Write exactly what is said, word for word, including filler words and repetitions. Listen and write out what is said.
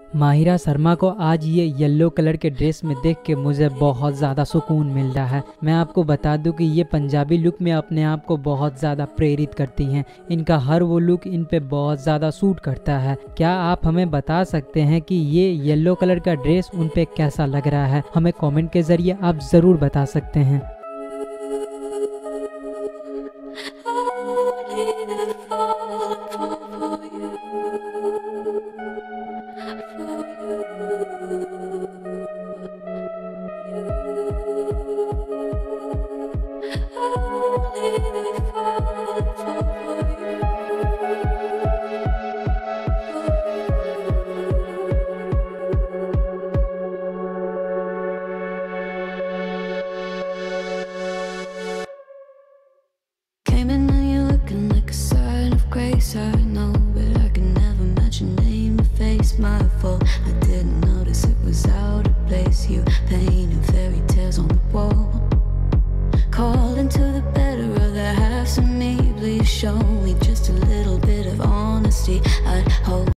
माहिरा शर्मा को आज ये येलो कलर के ड्रेस में देख के मुझे बहुत ज़्यादा सुकून मिल रहा है। मैं आपको बता दूं कि ये पंजाबी लुक में अपने आप को बहुत ज़्यादा प्रेरित करती हैं। इनका हर वो लुक इन पे बहुत ज़्यादा सूट करता है। क्या आप हमें बता सकते हैं कि ये येलो कलर का ड्रेस उन पे कैसा लग रहा है? हमें कॉमेंट के ज़रिए आप ज़रूर बता सकते हैं। Came in and you're looking like a sign of grace. I know, but I can never match your name or face. My fault, I didn't notice it was out of place. You painted fairy tales on the wall, calling to the better of the halves of me. Please show me just a little bit of honesty.